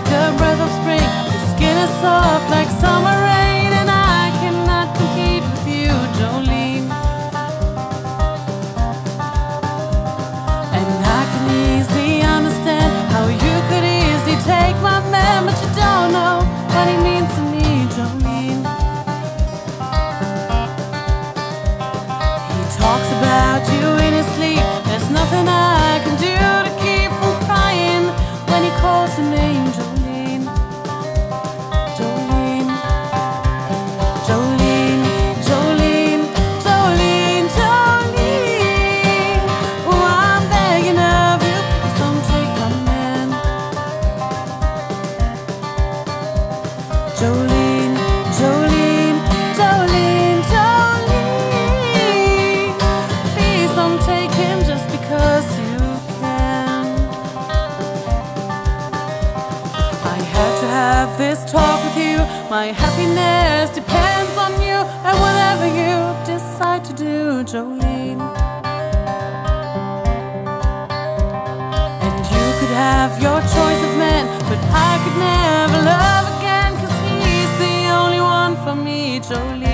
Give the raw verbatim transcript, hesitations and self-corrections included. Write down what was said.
like a breath of spring. Your skin is soft like summer rain, and I cannot compete with you, Jolene. And I can easily understand how you could easily take my man, but you don't know what he means to me, Jolene. He talks about you in his sleep. There's nothing I can do to keep from crying when he calls your name, Jolene. Jolene, Jolene, Jolene, Jolene, Jolene. Oh, I'm begging of you, please don't take my man. Jolene, Jolene, Jolene, Jolene. Please don't take him just because you can. I had to have this talk with you. My happiness depends on you, and whatever you decide to do, Jolene. And you could have your choice of men, but I could never love again, 'cause he's the only one for me, Jolene.